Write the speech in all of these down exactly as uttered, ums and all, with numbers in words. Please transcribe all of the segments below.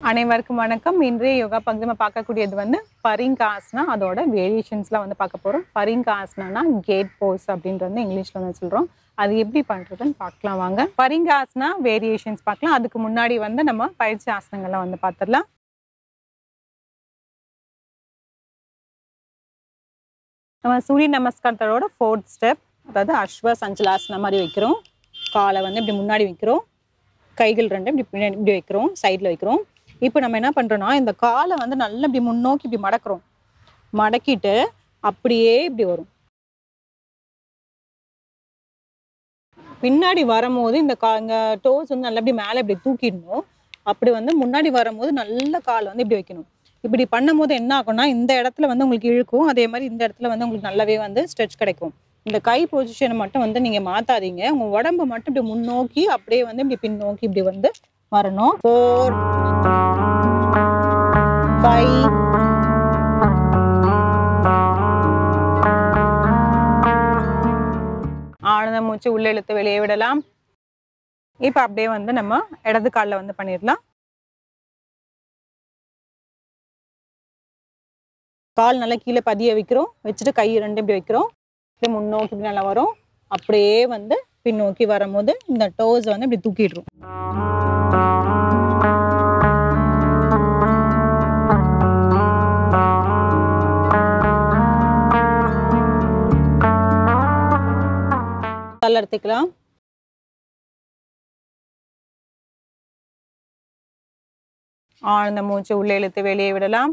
அனைவருக்கும் வணக்கம். இன்றைய யோகா பகுதி நம்ம பார்க்கக்கூடியது வந்து பரிங்காசனா, அதோட வேரியேஷன்ஸ்லாம் வந்து பார்க்க போகிறோம். பரிங்காசனா கேட் போஸ் அப்படின்ட்டு வந்து இங்கிலீஷில் வந்து சொல்கிறோம். அது எப்படி பண்ணுறதுன்னு பார்க்கலாம் வாங்க. பரிங்காசனா வேரியேஷன்ஸ் பார்க்கலாம். அதுக்கு முன்னாடி வந்து நம்ம பயிற்சி ஆசனங்கள்லாம் வந்து பார்த்துடலாம். நம்ம சூரிய நமஸ்காரத்தோட ஃபோர்த் ஸ்டெப், அதாவது அஸ்வ சஞ்சலாசனம் மாதிரி வைக்கிறோம். காலை வந்து இப்படி முன்னாடி வைக்கிறோம், கைகள் ரெண்டு இப்படி பின்னாடி இப்படி வைக்கிறோம், சைடில் வைக்கிறோம். இப்போ நம்ம என்ன பண்ணுறோன்னா, இந்த காலை வந்து நல்லா இப்படி முன்னோக்கி இப்படி மடக்கிறோம். மடக்கிட்டு அப்படியே இப்படி வரும். பின்னாடி வரும்போது இந்த கா இங்கே டோஸ் வந்து நல்லா இப்படி மேலே இப்படி தூக்கிடணும். அப்படி வந்து முன்னாடி வரும்போது நல்ல காலை வந்து இப்படி வைக்கணும். இப்படி பண்ணும் போது என்ன ஆகும்னா, இந்த இடத்துல வந்து உங்களுக்கு இழுக்கும், அதே மாதிரி இந்த இடத்துல வந்து உங்களுக்கு நல்லாவே வந்து ஸ்ட்ரெச் கிடைக்கும். இந்த கை பொசிஷனை மட்டும் வந்து நீங்கள் மாற்றாதீங்க. உங்கள் உடம்பு மட்டும் இப்படி முன்னோக்கி அப்படியே வந்து இப்படி பின்னோக்கி இப்படி வந்து வரணும். ஃபோர் ஃபைவ் ஆழ்ந்த மூச்சு உள்ள இழுத்து வெளியே விடலாம். இப்போ அப்படியே வந்து நம்ம இடது காலில் வந்து பண்ணிடலாம். கால் நல்லா கீழே பதிய வைக்கிறோம், வச்சுட்டு கை ரெண்டு இப்படி வைக்கிறோம். இப்படி முன்னோக்கி இப்படி நல்லா வரும். அப்படியே வந்து பின்னோக்கி வரும்போது இந்த டோஸ் வந்து இப்படி தூக்கிடுறோம். தளர்த்திக்கலாம். ஆழ்ந்த மூச்சு உள்ளே இழுத்து வெளியே விடலாம்.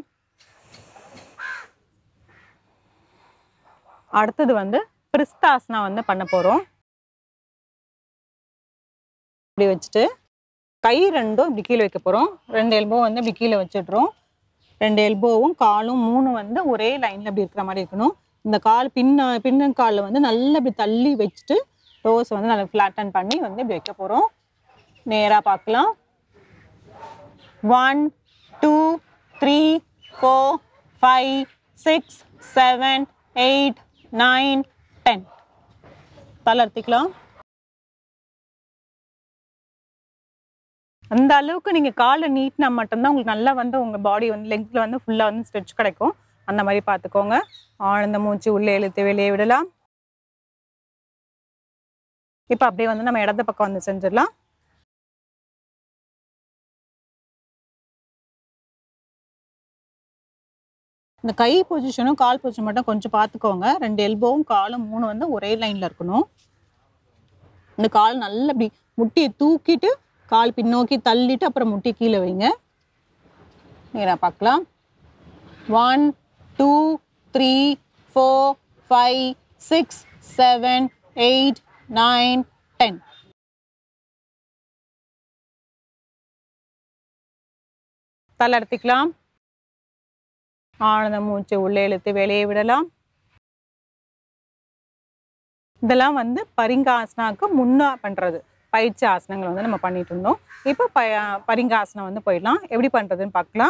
அடுத்தது வந்து பிரிஸ்தாசனா வந்து பண்ண போறோம். இப்படி வச்சுட்டு கை ரெண்டும் இப்படி கீழே வைக்க போறோம். ரெண்டு எல்போ வந்து இப்படி கீழே வச்சிடுறோம். ரெண்டு எல்போவும் காலும் மூணு வந்து ஒரே லைன்ல இப்படி இருக்கிற மாதிரி இருக்கணும். இந்த கால் பின்ன பின்னன் காலில் வந்து நல்லா இப்படி தள்ளி வச்சுட்டு டோஸ் வந்து நல்லா ஃப்ளாட்டன் பண்ணி வந்து இப்படி வைக்க போறோம். நேராக பார்க்கலாம். One two three four five six seven eight nine ten. தளர்த்திக்கலாம். அந்த அளவுக்கு நீங்க காலை நீட்டினா மட்டும்தான் உங்களுக்கு நல்லா வந்து உங்க பாடி வந்து லெங்க்ல வந்து ஃபுல்லா வந்து ஸ்ட்ரெச் கிடைக்கும். அந்த மாதிரி பார்த்துக்கோங்க. ஆழ்ந்த மூச்சு உள்ளே இழுத்து வெளியே விடலாம். இப்போ அப்படியே வந்து நம்ம இடது பக்கம் வந்து செஞ்சிடலாம். இந்த கை பொசிஷனும் கால் பொசிஷன் மட்டும் கொஞ்சம் பார்த்துக்கோங்க. ரெண்டு எல்போவும் காலும் மூணு வந்து ஒரே லைன்ல இருக்கணும். இந்த கால் நல்லா இப்படி முட்டியை தூக்கிட்டு கால் பின்னோக்கி தள்ளிட்டு அப்புறம் முட்டி கீழே வைங்க. நேராக பார்க்கலாம். One two three four five six seven eight nine ten. தளர்த்திக்கலாம். ஆழ்ந்த மூச்சு உள்ளே இழுத்து வெளியே விடலாம். இதெல்லாம் வந்து பரிங்காசனாக்கு முன்னா பண்றது பயிற்சி ஆசனங்கள் வந்து நம்ம பண்ணிட்டு இருந்தோம். இப்போ ப பரிங்காசனம் வந்து போயிடலாம். எப்படி பண்றதுன்னு பார்க்கலாம்.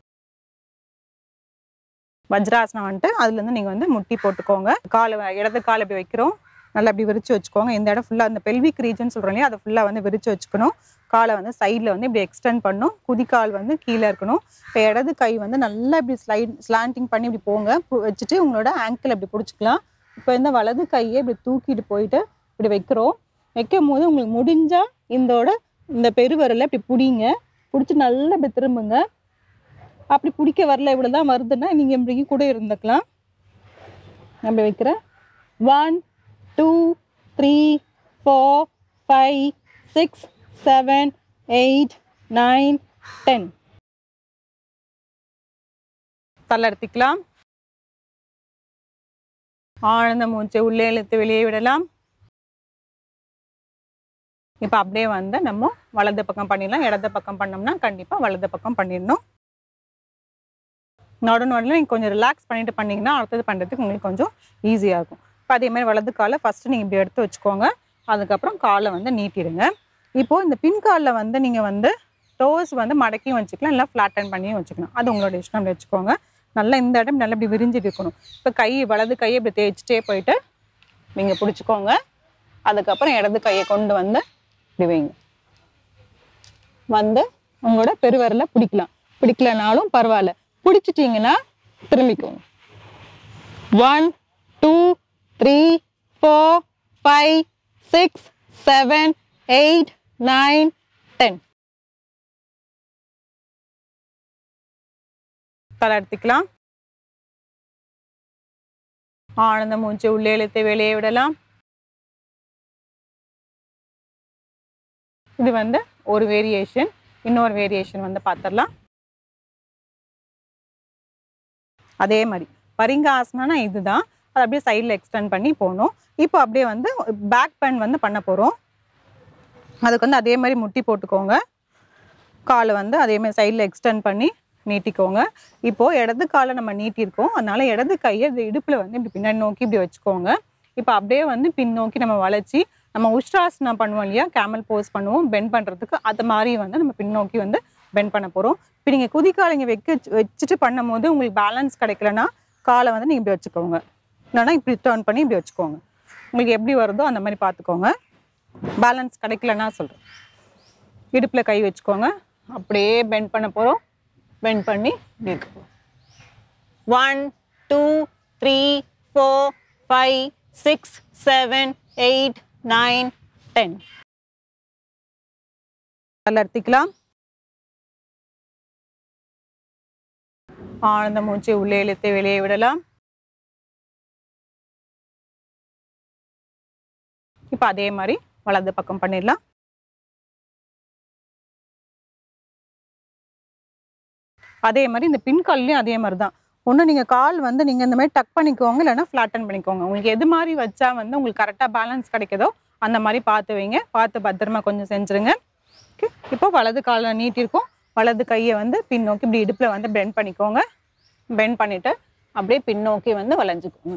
வஜ்ராசனம் வந்துட்டு அதுல இருந்து நீங்க வந்து முட்டி போட்டுக்கோங்க. காலை இடது கால் இப்படி வைக்கிறோம், நல்லா இப்படி விரிச்சு வச்சுக்கோங்க. இந்த இடம் ஃபுல்லா அந்த பெல்விக் ரீஜன் சொல்றோம் இல்லையா, அதை ஃபுல்லா வந்து விரிச்சு வச்சுக்கணும். காலை வந்து சைடில் வந்து இப்படி எக்ஸ்டெண்ட் பண்ணணும். குதிக்கால் வந்து கீழே இருக்கணும். இப்போ இடது கை வந்து நல்லா இப்படி ஸ்லைட் ஸ்லாண்டிங் பண்ணி இப்படி போங்க. வச்சுட்டு உங்களோட ஆங்கிள் இப்படி பிடிச்சிக்கலாம். இப்போ இந்த வலது கையை இப்படி தூக்கிட்டு போயிட்டு இப்படி வைக்கிறோம். வைக்கும் போது உங்களுக்கு முடிஞ்சா இந்தோட இந்த பெருவரலை இப்படி பிடிங்க. பிடிச்சி நல்லா இப்படி திரும்புங்க. அப்படி பிடிக்க வரல இவ்வளோதான் வருதுன்னா நீங்கள் இப்படி கூட இருந்துக்கலாம். அப்படி வைக்கிறேன். One two three four five six seven eight nine ten. தளர்த்திக்கலாம். ஆழ்ந்த மூச்சை உள்ளே இழுத்து வெளியே விடலாம். இப்போ அப்படியே வந்து நம்ம வலது பக்கம் பண்ணிடலாம். இடது பக்கம் பண்ணோம்னா கண்டிப்பாக வலது பக்கம் பண்ணிடணும். நடு நடுவில் நீங்கள் கொஞ்சம் ரிலாக்ஸ் பண்ணிட்டு பண்ணிங்கன்னா அடுத்தது பண்ணுறதுக்கு உங்களுக்கு கொஞ்சம் ஈஸியாக இருக்கும். இப்போ அதே மாதிரி வலது காலை ஃபஸ்ட்டு நீங்கள் இப்படி எடுத்து வச்சுக்கோங்க. அதுக்கப்புறம் காலை வந்து நீட்டிடுங்க. இப்போது இந்த பின்காலில் வந்து நீங்கள் வந்து டோஸ் வந்து மடக்கியும் வச்சுக்கலாம், இல்லை ஃப்ளாட்டன் பண்ணியும் வச்சுக்கலாம். அது உங்களோட இஷ்டம் வச்சுக்கோங்க. நல்லா இந்த இடம் நல்லா இப்படி விரிஞ்சிட்டு இருக்கணும். இப்போ கை வலது கையை இப்படி தேய்ச்சிட்டே போயிட்டு நீங்கள் பிடிச்சிக்கோங்க. அதுக்கப்புறம் இடது கையை கொண்டு வந்து இப்படி வைங்க. வந்து உங்களோட பெருவரலை பிடிக்கலாம். பிடிக்கலனாலும் பரவாயில்ல. பிடிச்சிட்டிங்கன்னா திரும்பிக்கோங்க. One two three four five six seven eight nine ten. தலை எடுத்துக்கலாம். ஆனந்த மூச்சு உள்ளே இழுத்து வெளியே விடலாம். இது வந்து ஒரு வேரியேஷன். இன்னொரு வேரியேஷன் வந்து பார்த்துடலாம். அதே மாதிரி பரிங்காசனா இதுதான். அது அப்படியே சைடில் எக்ஸ்டெண்ட் பண்ணி போகணும். இப்போ அப்படியே வந்து பேக் பெண்ட் வந்து பண்ண போகிறோம். அதுக்கு வந்து அதே மாதிரி முட்டி போட்டுக்கோங்க. காலை வந்து அதே மாதிரி சைடில் எக்ஸ்டெண்ட் பண்ணி நீட்டிக்கோங்க. இப்போது இடது காலை நம்ம நீட்டியிருக்கோம். அதனால இடது கையை இது இடுப்பில் வந்து இப்படி பின்னாடி நோக்கி இப்படி வச்சுக்கோங்க. இப்போ அப்படியே வந்து பின்னோக்கி நம்ம வளைச்சி நம்ம உஷ்ட்ராசனா பண்ணுவோம் இல்லையா, கேமல் போஸ் பண்ணுவோம் பெண்ட் பண்ணுறதுக்கு. அது மாதிரி வந்து நம்ம பின்னோக்கி வந்து பெண்ட் பண்ண போகிறோம். இப்போ நீங்கள் குதிக்காலைங்க வைக்க வச்சுட்டு பண்ணும் போது உங்களுக்கு பேலன்ஸ் கிடைக்கலன்னா காலை வந்து நீங்கள் இப்படி வச்சுக்கோங்க. இல்லைன்னா இப்படி டர்ன் பண்ணி இப்படி வச்சுக்கோங்க. உங்களுக்கு எப்படி வருதோ அந்த மாதிரி பார்த்துக்கோங்க. பேலன்ஸ் கிடைக்கலன்னா சொல்கிறேன். இடுப்பில் கை வச்சுக்கோங்க. அப்படியே பெண்ட் பண்ண போகிறோம். பெண்ட் பண்ணி இப்படி one two three four five six seven eight nine ten. அலர்த்திக்கலாம். ஆனந்த மூச்சு உள்ளே இழுத்து வெளியே விடலாம். இப்போ அதே மாதிரி வலது பக்கம் பண்ணிடலாம். அதே மாதிரி இந்த பின்கால்லையும் அதே மாதிரி தான். ஒன்று நீங்கள் கால் வந்து நீங்கள் இந்த மாதிரி டக் பண்ணிக்கோங்க, இல்லைன்னா ஃப்ளாட்டன் பண்ணிக்கோங்க. உங்களுக்கு எது மாதிரி வச்சா வந்து உங்களுக்கு கரெக்டாக பேலன்ஸ் கிடைக்குதோ அந்த மாதிரி பார்த்து வைங்க. பார்த்து பத்திரமா கொஞ்சம் செஞ்சுருங்க. ஓகே, இப்போ வலது காலை நீட்டிருக்கோம். வலது கையை வந்து பின்னோக்கி இப்படி இடுப்பில் வந்து பெண்ட் பண்ணிக்கோங்க. பெண்ட் பண்ணிவிட்டு அப்படியே பின்னோக்கி வந்து வளைஞ்சிக்கோங்க.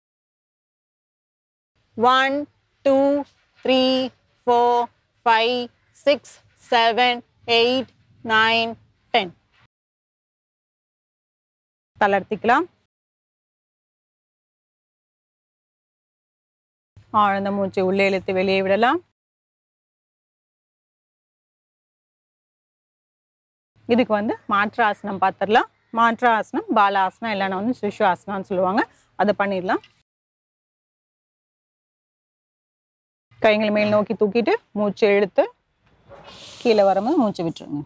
One two three four five six seven eight nine ten. தளர்த்திக்கலாம். ஆழ்ந்த மூச்சு உள்ளே இழுத்து வெளியே விடலாம். இதுக்கு வந்து மாற்று ஆசனம் பார்த்துடலாம். மாற்று ஆசனம், பாலாசனம், இல்லைன்னா வந்து சிசு ஆசனான்னு சொல்லுவாங்க. அதை பண்ணிடலாம். கைங்களை மேல் நோக்கி தூக்கிட்டு மூச்சு இழுத்து கீழே வரும்போது மூச்சு விட்டுருங்க.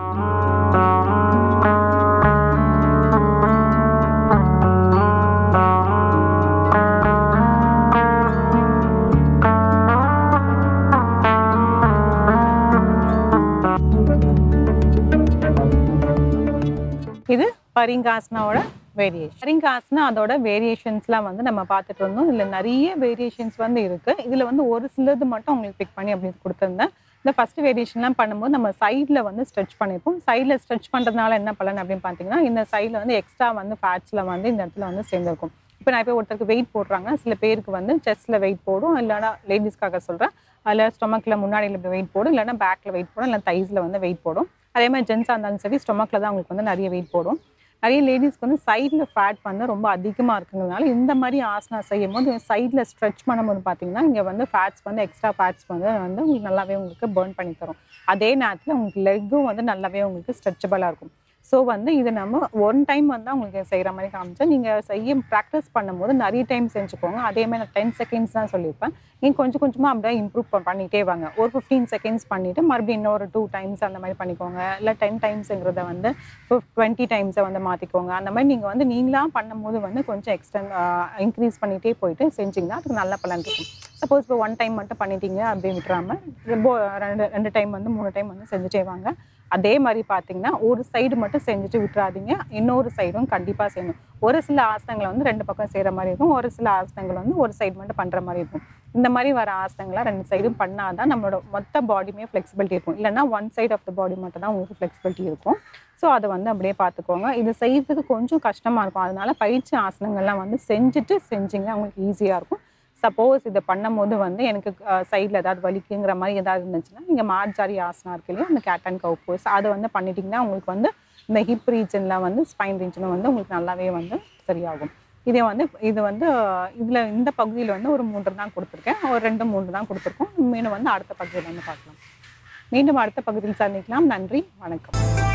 இது பரிங்காசனாவோட வேரியேஷன். பரிங்காசனா அதோட வேரியேஷன்ஸ்லாம் வந்து நம்ம பார்த்துட்டு இருந்தோம். இதில் நிறைய வேரியேஷன்ஸ் வந்து இருக்குது. இதில் வந்து ஒரு சிலது மட்டும் உங்களுக்கு பிக் பண்ணி அப்படின்னு கொடுத்துருந்தேன். இந்த ஃபஸ்ட் வேரியேஷன்லாம் பண்ணும்போது நம்ம சைடில் வந்து ஸ்ட்ரெச் பண்ணியிருப்போம். சைடில் ஸ்ட்ரெச் பண்ணுறதுனால என்ன பலன் அப்படின்னு பார்த்தீங்கன்னா, இந்த சைடில் வந்து எக்ஸ்ட்ரா வந்து ஃபேட்ஸில் வந்து இந்த இடத்துல வந்து சேர்ந்துருக்கும். இப்போ நான் இப்போ ஒருத்தருக்கு வெயிட் போடுறாங்க, சில பேருக்கு வந்து செஸ்ட்டில் வெயிட் போடும், இல்லைனா லேடிஸ்க்காக சொல்கிறேன், அதில் ஸ்டொமக்கில் முன்னாடியில் இப்படி வெயிட் போடும், இல்லைனா பேக்கில் வெயிட் போடும், இல்லை தைஸில் வந்து வெயிட் போடும். அதே மாதிரி ஜென்ஸாக இருந்தாலும் சரி ஸ்டொமக்கில் தான் அவங்களுக்கு வந்து நிறைய வெயிட் போடும். நிறைய லேடிஸ்க்கு வந்து சைடில் ஃபேட் வந்து ரொம்ப அதிகமாக இருக்குங்கிறதுனால இந்த மாதிரி ஆசனா செய்யும் போது சைடில் ஸ்ட்ரெச் பண்ணும்போது பார்த்தீங்கன்னா இங்கே வந்து ஃபேட்ஸ் வந்து எக்ஸ்ட்ரா ஃபேட்ஸ் வந்து வந்து உங்களுக்கு நல்லாவே உங்களுக்கு பர்ன் பண்ணி தரும். அதே நேரத்தில் உங்களுக்கு லெக்கும் வந்து நல்லாவே உங்களுக்கு ஸ்ட்ரெச்சபிளாக இருக்கும். ஸோ வந்து இது நம்ம ஒன் டைம் வந்து உங்களுக்கு செய்கிற மாதிரி காமிச்சா நீங்கள் செய்ய ப்ராக்டிஸ் பண்ணும்போது நிறைய டைம் செஞ்சுக்கோங்க. அதே மாதிரி நான் டென் செகண்ட்ஸ் தான் சொல்லியிருப்பேன். நீங்கள் கொஞ்சம் கொஞ்சமாக அப்படியே இம்ப்ரூவ் பண்ணிகிட்டே வாங்க. ஒரு ஃபிஃப்டீன் செகண்ட்ஸ் பண்ணிவிட்டு மறுபடியும் இன்னொரு டூ டைம்ஸ் அந்த மாதிரி பண்ணிக்கோங்க. இல்லை டென் டைம்ஸுங்கிறத வந்து டுவெண்ட்டி டைம்ஸை வந்து மாற்றிக்கோங்க. அந்த மாதிரி நீங்கள் வந்து நீங்களாக பண்ணும்போது வந்து கொஞ்சம் எக்ஸ்டெண்ட் இன்க்ரீஸ் பண்ணிகிட்டே போயிட்டு செஞ்சிங்கன்னா அதுக்கு நல்ல பலன் இருக்கும். சப்போஸ் இப்போ ஒன் டைம் மட்டும் பண்ணிட்டீங்க அப்படின்னு விட்டுறாமல் ரொம்ப ரெண்டு ரெண்டு டைம் வந்து மூணு டைம் வந்து செஞ்சுட்டே வாங்க. அதே மாதிரி பார்த்தீங்கன்னா ஒரு சைடு மட்டும் செஞ்சுட்டு விட்டுறாதீங்க, இன்னொரு சைடும் கண்டிப்பாக செய்யணும். ஒரு சில ஆசனங்களை வந்து ரெண்டு பக்கம் செய்கிற மாதிரி இருக்கும், ஒரு சில ஆசனங்கள் வந்து ஒரு சைடு மட்டும் பண்ணுற மாதிரி இருக்கும். இந்த மாதிரி வர ஆசனங்களாக ரெண்டு சைடும் பண்ணால் தான் நம்மளோட மொத்த பாடியுமே ஃப்ளெக்சிபிலிட்டி இருக்கும். இல்லைனா one side of the body மட்டும் தான் உங்களுக்கு ஃப்ளெக்சிபிலிட்டி இருக்கும். ஸோ அதை வந்து அப்படியே பார்த்துக்கோங்க. இது செய்கிறதுக்கு கொஞ்சம் கஷ்டமாக இருக்கும். அதனால பயிற்சி ஆசனங்கள்லாம் வந்து செஞ்சுட்டு செஞ்சிங்கன்னா உங்களுக்கு ஈஸியாக இருக்கும். சப்போஸ் இதை பண்ணும் போது வந்து எனக்கு சைடில் ஏதாவது வலிக்குங்கிற மாதிரி ஏதாவது இருந்துச்சுன்னா நீங்கள் மார்ஜாரி ஆசனா இருக்கு இல்லையா, அந்த கேட் அண்ட் கவ் போஸ் அதை வந்து பண்ணிட்டீங்கன்னா உங்களுக்கு வந்து இந்த ஹிப் ரீஜனில் வந்து ஸ்பைன் ரீஜனும் வந்து உங்களுக்கு நல்லாவே வந்து சரியாகும். இதே வந்து இது வந்து இதில் இந்த பகுதியில் வந்து ஒரு மூன்று தான் கொடுத்துருக்கேன், ஒரு ரெண்டு மூன்று தான் கொடுத்துருக்கோம். மீண்டும் வந்து அடுத்த பகுதியில் வந்து பார்க்கலாம். மீண்டும் அடுத்த பகுதியில் சந்திக்கலாம். நன்றி, வணக்கம்.